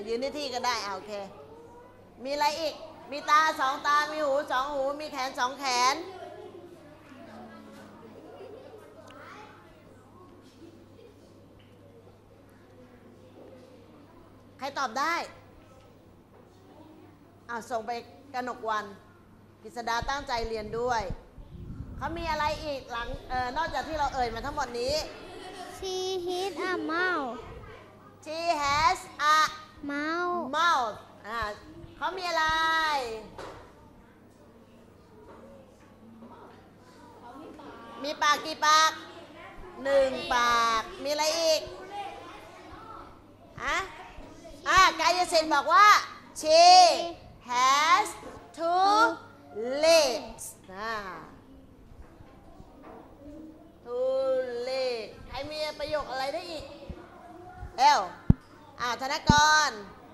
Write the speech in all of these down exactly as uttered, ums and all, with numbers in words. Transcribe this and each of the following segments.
ยืนที่ที่ก็ได้โอเคมีอะไรอีกมีตาสองตามีหูสองหูมีแขนสองแขนใครตอบได้อ้าวส่งไปกนกวันกฤษดาตั้งใจเรียนด้วยเขามีอะไรอีกหลังเออนอกจากที่เราเอ่ยมาทั้งหมดนี้ She hit a mouse She has a mouse mouth อ่าเขามีอะไรมีปากกี่ปากหนึ่งปากมีอะไรอีกอะอ่ะกายสิทธิ์บอกว่า she has two legs อ่า two legs ใครมีประโยคอะไรได้อีกเอ้วอ่าธนกร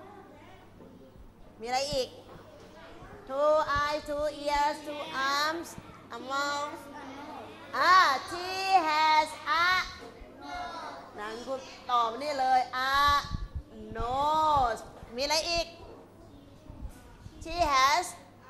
มีอะไรอีก two eyes two ears two arms a mouth อ่า she has a นั่นคุณตอบนี่เลย a nose มีอะไรอีก she has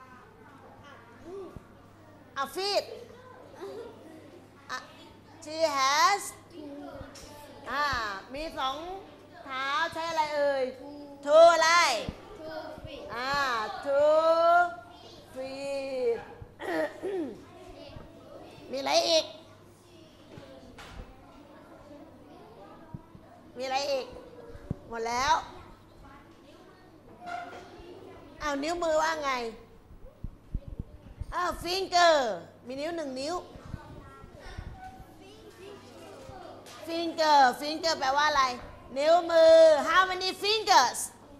a feet อ่ะ she has อ่ามีสองเท้าใช้อะไรเอ่ย two อะไรอ่า two feet มีอะไรอีกมีอะไรอีกหมดแล้วอ้าวนิ้วมือว่าไงอ้าว finger มีนิ้วหนึ่งนิ้ว finger finger แปลว่าอะไรนิ้วมือ how many fingers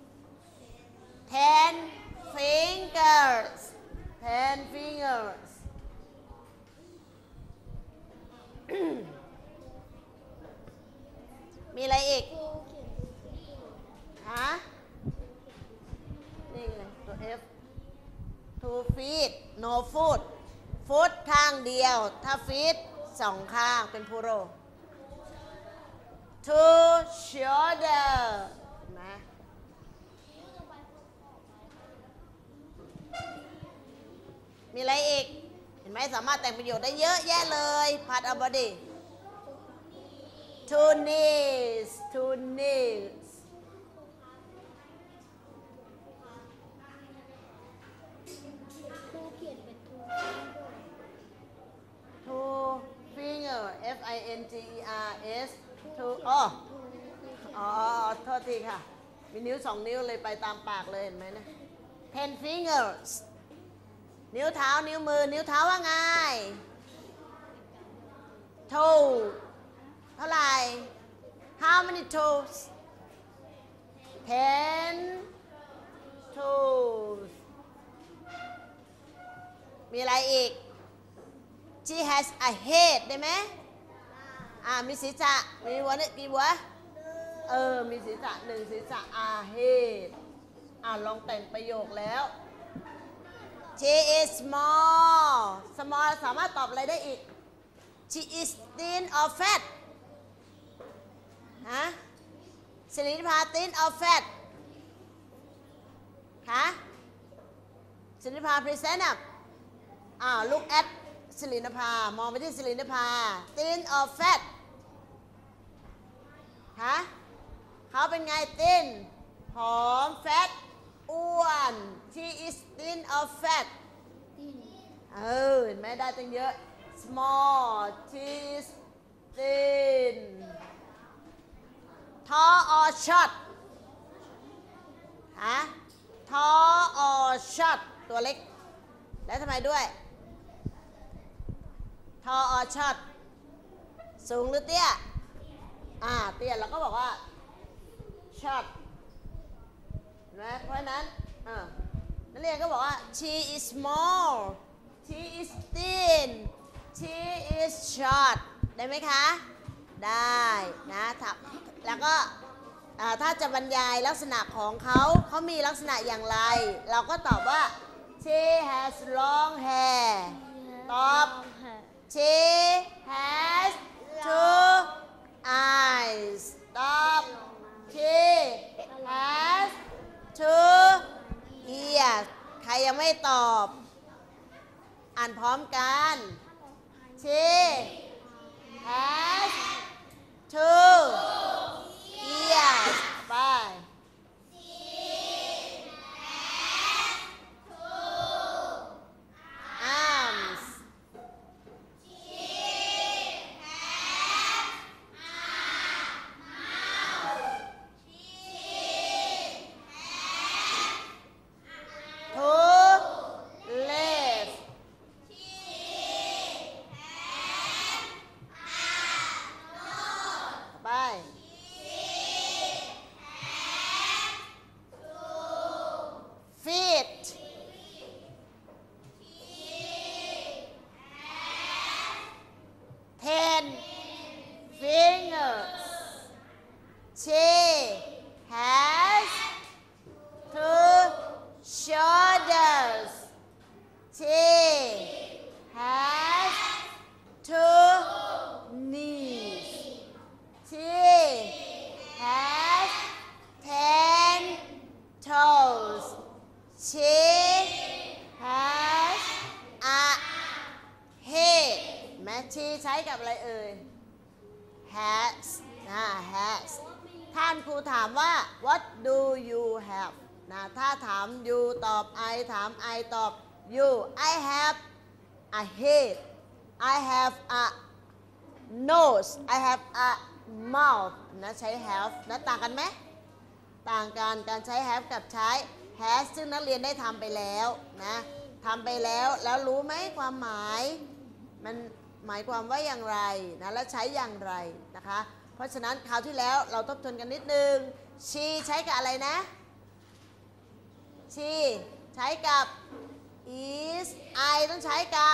ten fingers ten fingers มีอะไรอีกฮะนี่ไงตัว F two feet no foot foot ข้างเดียวถ้า feet สองข้างเป็นพูโร two shoulder นะมีอะไรอีกเห็นไหมสามารถแต่งประโยชน์ได้เยอะแยะเลยพัดเอาบอดี two knees two knees two finger F I N G E R S two อ๋ออ๋อโทษทีค่ะมีนิ้วสองนิ้วเลยไปตามปากเลยเห็นไหมนะ ten fingers นิ้วเท้านิ้วมือนิ้วเท้าว่าไง toe เท่าไหร่ how many toes ten toes มีอะไรอีก she has a head ได้ไหมอ่ามีศีรษะมีหัวเนี่ยกี่หัวเออมีศีรษะหนึ่งศีรษะ a head อ่าลองแต่งประโยคแล้ว she is small small สามารถตอบอะไรได้อีก she is thin or fat ฮะสิรินภา thin or fat คะสิรินภา present up อ้าว look at สิรินภามองไปที่สิรินภา thin or fat คะเขาเป็นไง thin ผอม fat อ้วน she is thin or fat เออเห็นไหมได้ตั้งเยอะ small she is thin tall or short ฮะ tall or short ตัวเล็กแล้วทำไมด้วย tall or short สูงหรือเตี้ยอ่าเตี้ยเราก็บอกว่า short นะเพราะฉะนั้นนักเรียนก็บอกว่า she is small she is thin she is short ได้ไหมคะได้นะแล้วก็ถ้าจะบรรยายลักษณะของเขาเขามีลักษณะอย่างไรเราก็ตอบว่า she has long hair ตอบ she has two eyes ตอบ she has she has two shoulders she has two knees she has ten toes she has a head แม่ชีใช้กับอะไรเอ่ย has นะ has ท่านครูถามว่า what do you have นะถ้าถาม you ตอบ I ถาม I ตอบ you I have a head I have a nose I have a mouth นะใช้ have นะต่างกันไหมต่างกันการใช้ have กับใช้ has ซึ่งนักเรียนได้ทำไปแล้วนะทำไปแล้วแล้วรู้ไหมความหมายมันหมายความว่าอย่างไรนะและใช้อย่างไรนะคะเพราะฉะนั้นคราวที่แล้วเราทบทวนกันนิดนึง she ใช้กับอะไรนะ she ใช้กับ is I ต้องใช้กับ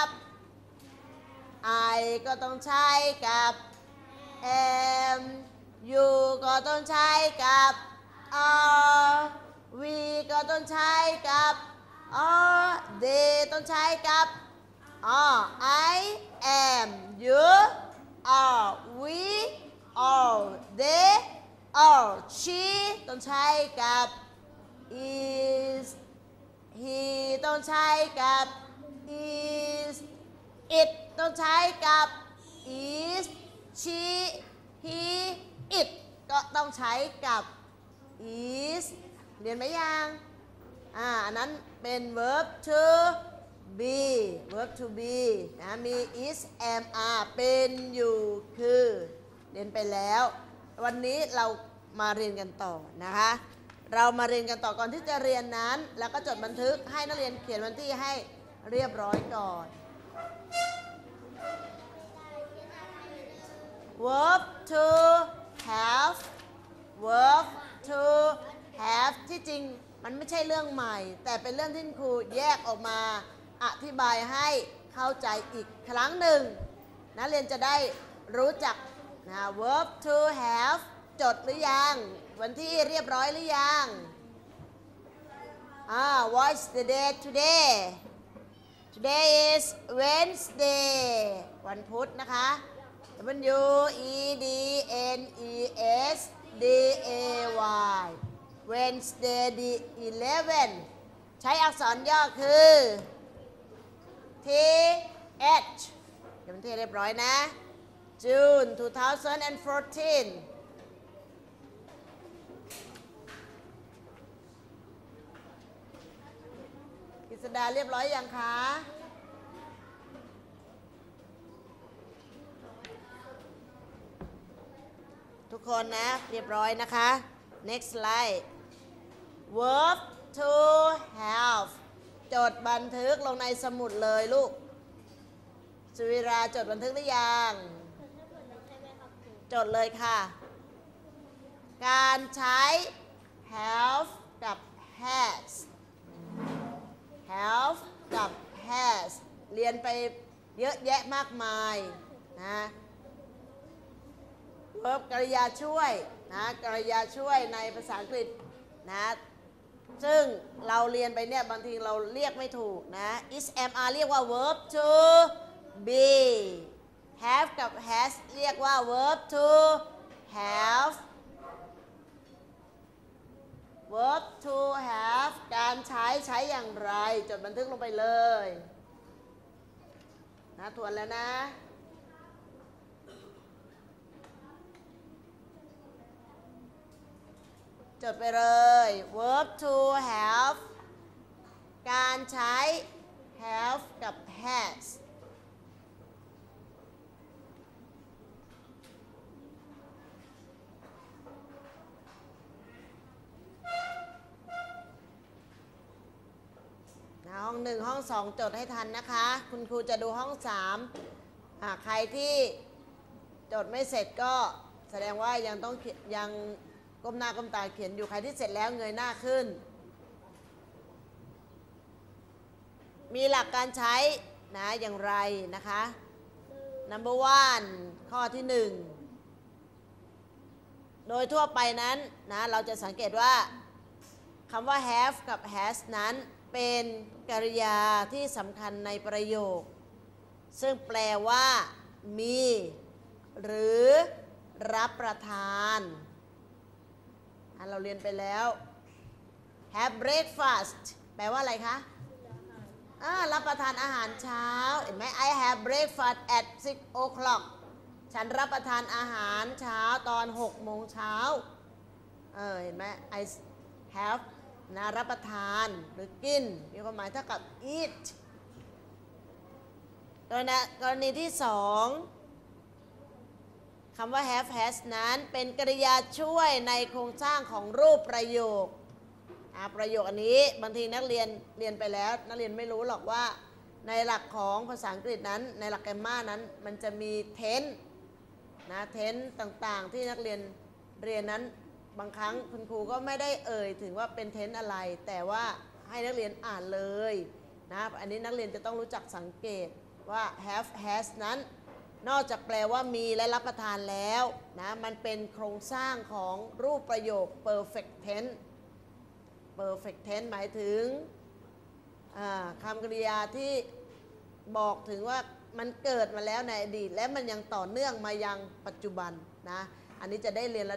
I ก็ต้องใช้กับ am you ก็ต้องใช้กับ are we ก็ต้องใช้กับ are they ต้องใช้กับ are I am you are we are they are she ต้องใช้กับ is he ต้องใช้กับ is it ต้องใช้กับ is she he it ก็ต้องใช้กับ is เรียนไหมยังอ่าอันนั้นเป็น verb to be verb to be นะมี is am are เป็นอยู่คือเรียนไปแล้ววันนี้เรามาเรียนกันต่อนะคะเรามาเรียนกันต่อก่อนที่จะเรียนนั้นแล้วก็จดบันทึกให้นักเรียนเขียนวันที่ให้เรียบร้อยก่อน verb to have verb to have ที่จริงมันไม่ใช่เรื่องใหม่แต่เป็นเรื่องที่ครูแยกออกมาอธิบายให้เข้าใจอีกครั้งหนึ่งนักเรียนจะได้รู้จักนะ verb to have จดหรือยังวันที่เรียบร้อยหรือยังอ่า what's the day today today is Wednesday วันพุธนะคะ W E D N E S D A Y Wednesday the eleven ใช้อักษรย่อคือ T H เดี๋ยวมันที่เรียบร้อยนะ June twenty fourteenกฤษดาเรียบร้อยยังคะทุกคนนะเรียบร้อยนะคะ next slide verb to have จดบันทึกลงในสมุดเลยลูกสุวิราจดบันทึกหรือยังจดเลยค่ะการใช้ have กับ has have กับ has เรียนไปเยอะแยะมากมายนะ verb กริยาช่วยนะกริยาช่วยในภาษาอังกฤษนะซึ่งเราเรียนไปเนี่ยบางทีเราเรียกไม่ถูกนะ is am are เรียกว่า verb to be have กับ has เรียกว่า verb to have verb to have การใช้ใช้อย่างไรจดบันทึกลงไปเลยนะทวนแล้วนะจดไปเลย verb to have การใช้ have กับ has ห้องหนึ่งห้องสองจดให้ทันนะคะคุณครูจะดูห้องสามใครที่จดไม่เสร็จก็แสดงว่ายังต้องยังก้มหน้าก้มตาเขียนอยู่ใครที่เสร็จแล้วเงยหน้าขึ้นมีหลักการใช้นะอย่างไรนะคะ number one ข้อที่หนึ่งโดยทั่วไปนั้นนะเราจะสังเกตว่าคำว่า have กับ has นั้นเป็นกริยาที่สำคัญในประโยคซึ่งแปลว่ามีหรือรับประทานเราเรียนไปแล้ว have breakfast แปลว่าอะไรคะรับประทานอาหารเช้าเห็นไหม I have breakfast at six o'clock ฉันรับประทานอาหารเช้าตอนหกโมงเช้าเออเห็นไหม I have นะรับประทานหรือกินมีความหมายเท่ากับ eat กรณีกรณีที่สองคำว่า have has นั้นเป็นกริยาช่วยในโครงสร้างของรูปประโยคประโยคอันนี้บางทีนักเรียนเรียนไปแล้วนักเรียนไม่รู้หรอกว่าในหลักของภาษาอังกฤษนั้นในหลักแกรมมานั้นมันจะมี tense นะ tense ต่างๆที่นักเรียนเรียนนั้นบางครั้งคุณครูก็ไม่ได้เอ่ยถึงว่าเป็น tense อะไรแต่ว่าให้นักเรียนอ่านเลยนะอันนี้นักเรียนจะต้องรู้จักสังเกตว่า have has นั้นนอกจากแปลว่ามีและรับประทานแล้วนะมันเป็นโครงสร้างของรูปประโยค perfect tense perfect tense หมายถึงคำกริยาที่บอกถึงว่ามันเกิดมาแล้วในอดีตและมันยังต่อเนื่องมายังปัจจุบันนะอันนี้จะได้เรียน